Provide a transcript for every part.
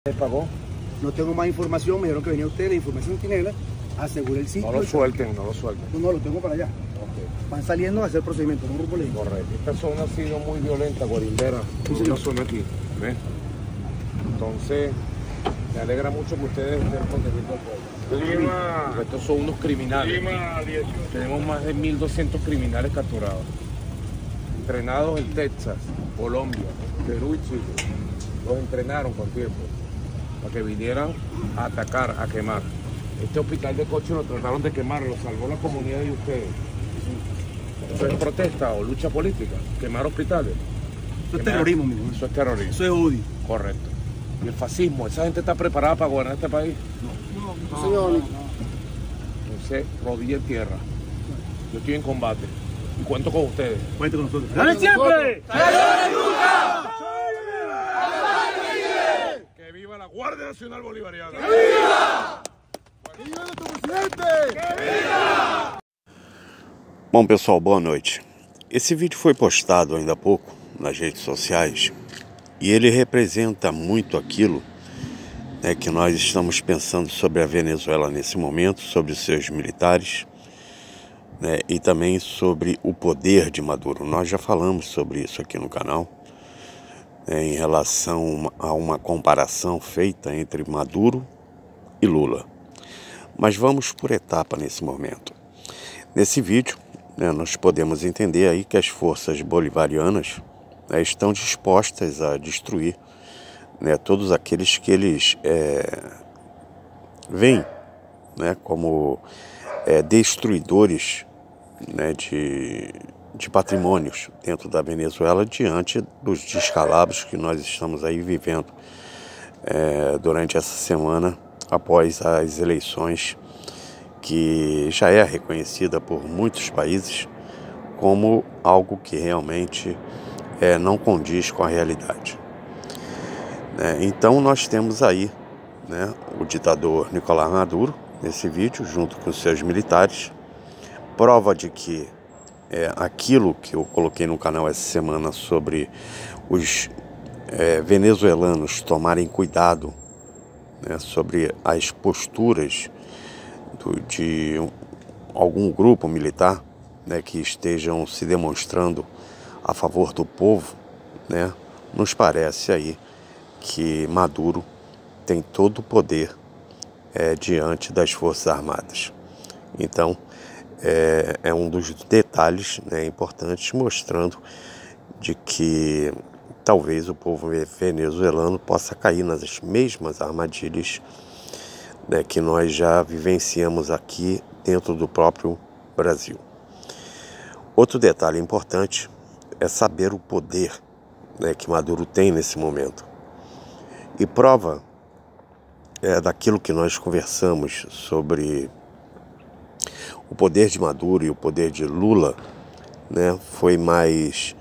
¿Pagó? No tengo más información, me dijeron que venía usted de Información Centinela, asegure el sitio. No lo suelten, no lo suelten. No, lo tengo para allá. Okay. Van saliendo a hacer procedimiento, un grupo legal. Correcto. Esta zona ha sido muy violenta, guarindera, una zona aquí, ¿ves? Entonces, me alegra mucho que ustedes estén protegiendo al pueblo. Estos son unos criminales. Tenemos más de 1.200 criminales capturados, entrenados en Texas, Colombia, Perú y Chile. Los entrenaron con tiempo para que vinieran a atacar, a quemar. Este hospital de Coche lo trataron de quemar, lo salvó la comunidad de ustedes. ¿Eso es protesta o lucha política? ¿Quemar hospitales? Eso es terrorismo, mi hermano. Eso es terrorismo. Eso es odio. Correcto. ¿Y el fascismo? ¿Esa gente está preparada para gobernar este país? No, señor. Entonces, rodilla en tierra. Yo estoy en combate y cuento con ustedes. Cuente con nosotros. ¡Dale siempre! ¡Que viva la Guardia Nacional Bolivariana! ¡Que viva! ¡Que viva nuestro presidente! ¡Que viva! Bom, pessoal, boa noite. Esse vídeo foi postado ainda há pouco nas redes sociais e ele representa muito aquilo, né, que nós estamos pensando sobre a Venezuela nesse momento, sobre os seus militares, né, e também sobre o poder de Maduro. Nós já falamos sobre isso aqui no canal, né, em relação a uma comparação feita entre Maduro e Lula. Mas vamos por etapa nesse momento. Nesse vídeo, né, nós podemos entender aí que as forças bolivarianas, né, estão dispostas a destruir, né, todos aqueles que eles veem, né, como destruidores, né, de patrimônios dentro da Venezuela, diante dos descalabros que nós estamos aí vivendo durante essa semana após as eleições, que já é reconhecida por muitos países como algo que realmente não condiz com a realidade. Então nós temos aí, né, o ditador Nicolás Maduro nesse vídeo, junto com seus militares, prova de que aquilo que eu coloquei no canal essa semana sobre os venezuelanos tomarem cuidado, né, sobre as posturas de algum grupo militar, né, que estejam se demonstrando a favor do povo, né, nos parece aí que Maduro tem todo o poder diante das Forças Armadas. Então, é um dos detalhes, né, importantes, mostrando de que talvez o povo venezuelano possa cair nas mesmas armadilhas, né, que nós já vivenciamos aqui dentro do próprio Brasil. Outro detalhe importante é saber o poder, né, que Maduro tem nesse momento. E prova daquilo que nós conversamos sobre o poder de Maduro e o poder de Lula, né, foi mais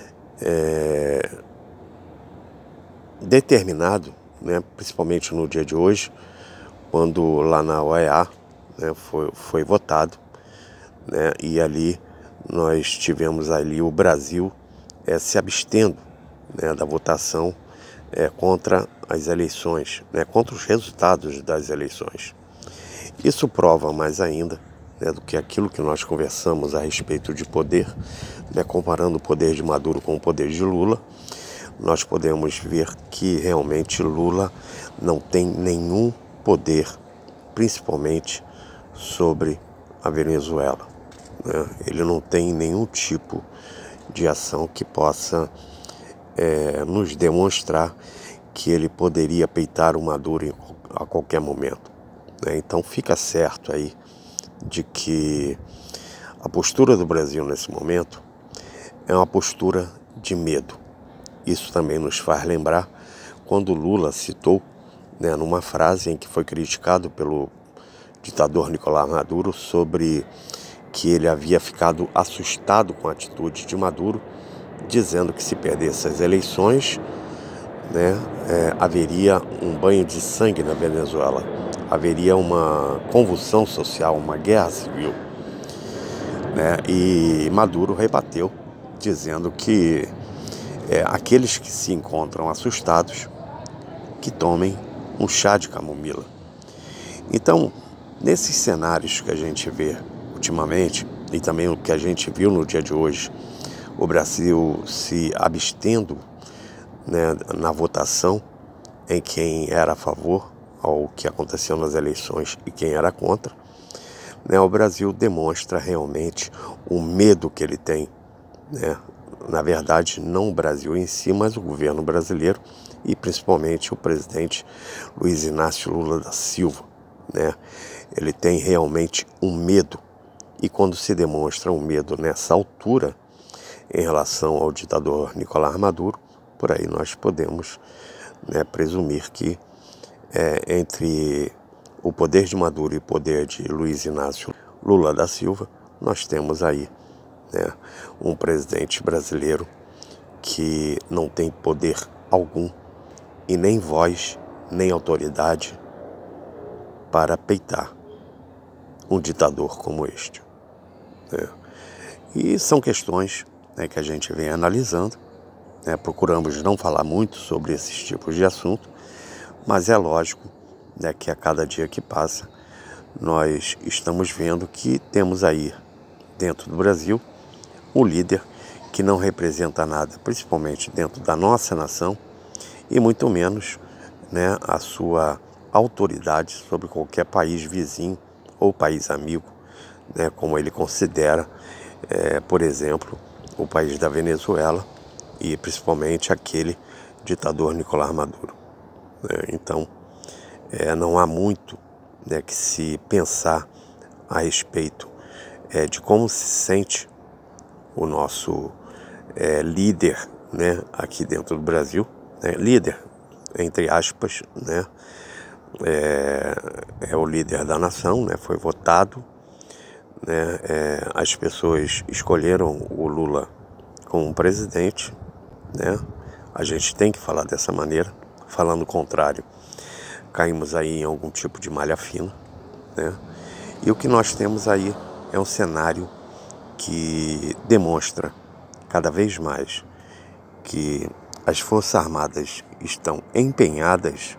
determinado, né, principalmente no dia de hoje, quando lá na OEA, né, foi votado, né, e ali nós tivemos ali o Brasil se abstendo, né, da votação contra as eleições, né, contra os resultados das eleições. Isso prova mais ainda, né, do que aquilo que nós conversamos a respeito de poder, né, comparando o poder de Maduro com o poder de Lula. Nós podemos ver que realmente Lula não tem nenhum poder, principalmente sobre a Venezuela, né? Ele não tem nenhum tipo de ação que possa nos demonstrar que ele poderia peitar o Maduro a qualquer momento, né? Então fica certo aí de que a postura do Brasil nesse momento é uma postura de medo. Isso também nos faz lembrar quando Lula citou, né, numa frase em que foi criticado pelo ditador Nicolás Maduro sobre que ele havia ficado assustado com a atitude de Maduro, dizendo que se perdesse as eleições, né, haveria um banho de sangue na Venezuela, haveria uma convulsão social, uma guerra civil, né, e Maduro rebateu, dizendo que aqueles que se encontram assustados, que tomem um chá de camomila. Então, nesses cenários que a gente vê ultimamente, e também o que a gente viu no dia de hoje, o Brasil se abstendo, né, na votação em quem era a favor ao que aconteceu nas eleições e quem era contra, né, o Brasil demonstra realmente o medo que ele tem, né? Na verdade, não o Brasil em si, mas o governo brasileiro e principalmente o presidente Luiz Inácio Lula da Silva, né? Ele tem realmente um medo, e quando se demonstra um medo nessa altura em relação ao ditador Nicolás Maduro, por aí nós podemos, né, presumir que entre o poder de Maduro e o poder de Luiz Inácio Lula da Silva, nós temos aí, né, um presidente brasileiro que não tem poder algum e nem voz, nem autoridade para peitar um ditador como este, né? E são questões, né, que a gente vem analisando, né? Procuramos não falar muito sobre esses tipos de assunto, mas é lógico, né, que a cada dia que passa nós estamos vendo que temos aí dentro do Brasil um líder que não representa nada, principalmente dentro da nossa nação, e muito menos, né, a sua autoridade sobre qualquer país vizinho ou país amigo, né, como ele considera, por exemplo, o país da Venezuela e principalmente aquele ditador Nicolás Maduro, né? Então, não há muito, né, que se pensar a respeito de como se sente o nosso líder, né, aqui dentro do Brasil, né, líder, entre aspas, né, é o líder da nação, né, foi votado, né, as pessoas escolheram o Lula como presidente, né, a gente tem que falar dessa maneira, falando o contrário, caímos aí em algum tipo de malha fina, né, e o que nós temos aí é um cenário que demonstra cada vez mais que as Forças Armadas estão empenhadas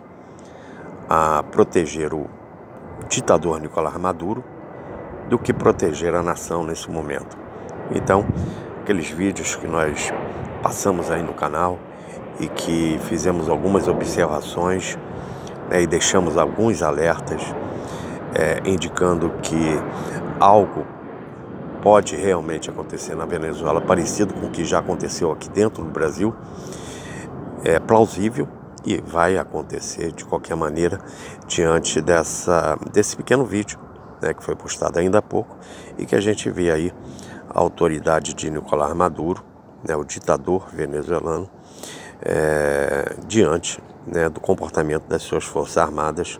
a proteger o ditador Nicolás Maduro do que proteger a nação nesse momento. Então, aqueles vídeos que nós passamos aí no canal e que fizemos algumas observações, né, e deixamos alguns alertas indicando que algo pode realmente acontecer na Venezuela, parecido com o que já aconteceu aqui dentro do Brasil, é plausível e vai acontecer de qualquer maneira diante desse pequeno vídeo, né, que foi postado ainda há pouco e que a gente vê aí a autoridade de Nicolás Maduro, né, o ditador venezuelano, diante, né, do comportamento das suas forças armadas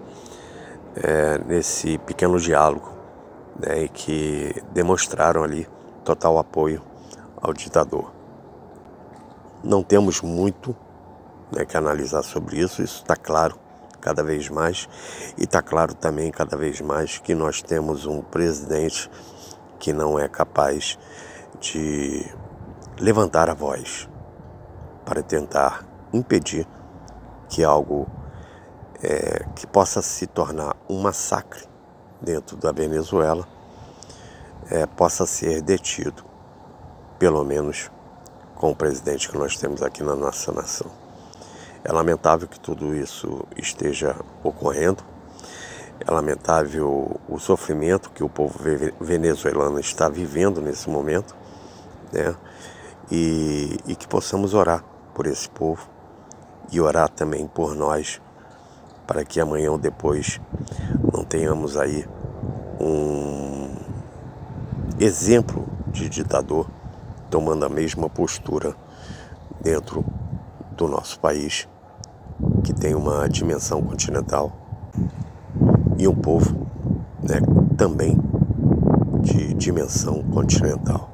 nesse pequeno diálogo, né, e que demonstraram ali total apoio ao ditador. Não temos muito, né, que analisar sobre isso está claro cada vez mais, e está claro também cada vez mais que nós temos um presidente que não é capaz de levantar a voz para tentar impedir que algo que possa se tornar um massacre dentro da Venezuela possa ser detido, pelo menos com o presidente que nós temos aqui na nossa nação. É lamentável que tudo isso esteja ocorrendo, é lamentável o sofrimento que o povo venezuelano está vivendo nesse momento, né? E que possamos orar por esse povo e orar também por nós, para que amanhã ou depois não tenhamos aí um exemplo de ditador tomando a mesma postura dentro do nosso país, que tem uma dimensão continental e um povo, né, também de dimensão continental.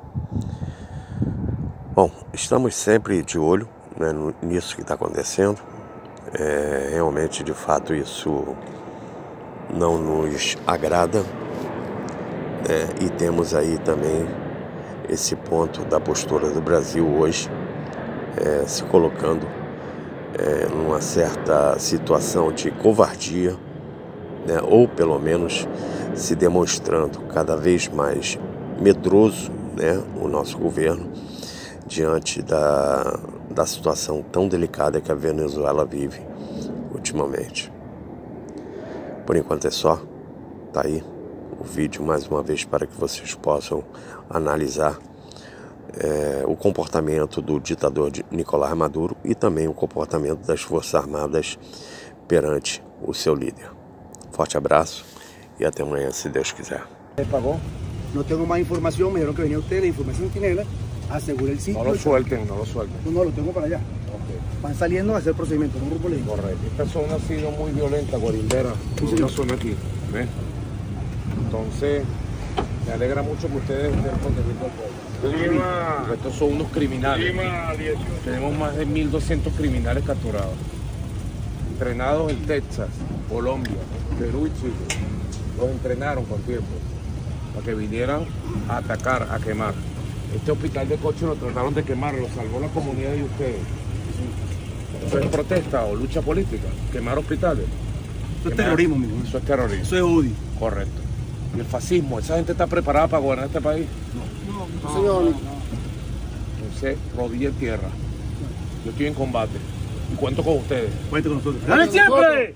Bom, estamos sempre de olho, né, nisso que está acontecendo. Realmente, de fato, isso não nos agrada, e temos aí também esse ponto da postura do Brasil hoje, se colocando numa certa situação de covardia, né, ou pelo menos se demonstrando cada vez mais medroso, né, o nosso governo diante da situação tão delicada que a Venezuela vive ultimamente. Por enquanto é só. Tá aí o vídeo mais uma vez para que vocês possam analisar o comportamento do ditador Nicolás Maduro e também o comportamento das Forças Armadas perante o seu líder. Forte abraço y hasta mañana si Dios quiser. ¿Pagó? No tengo más información, me dijeron que venía usted, la información Centinela, aseguré el sitio. No lo suelten, no lo suelten. No, lo tengo para allá. Okay. Van saliendo a hacer procedimiento, un grupo le dijo. Correcto. Esta zona ha sido muy violenta, Guarimbera. Es una zona aquí, ¿ves? Entonces, me alegra mucho que ustedes estén protegiendo al pueblo. Estos son unos criminales. Tenemos más de 1.200 criminales capturados. Entrenados en Texas, Colombia, Perú y Chile. Los entrenaron con tiempo para que vinieran a atacar, a quemar. Este hospital de Coche lo trataron de quemar, lo salvó la comunidad de ustedes. ¿Eso es protesta o lucha política? ¿Quemar hospitales? Eso es terrorismo, mi hijo. Eso es terrorismo. Eso es odio. Correcto. ¿Y el fascismo? ¿Esa gente está preparada para gobernar este país? No, señor. Entonces, rodilla en tierra. Yo estoy en combate y cuento con ustedes. Cuente con nosotros. ¡Dale siempre!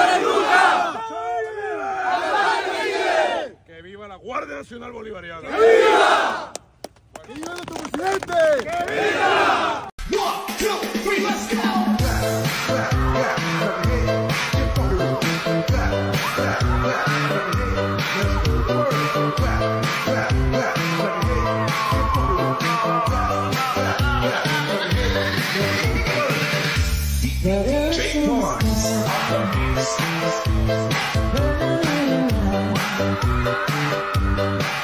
¡Que viva la Guardia Nacional Bolivariana! ¡Que viva! ¡Que viva nuestro presidente! ¡Que viva! 1, 2, 3, let's go! Take one.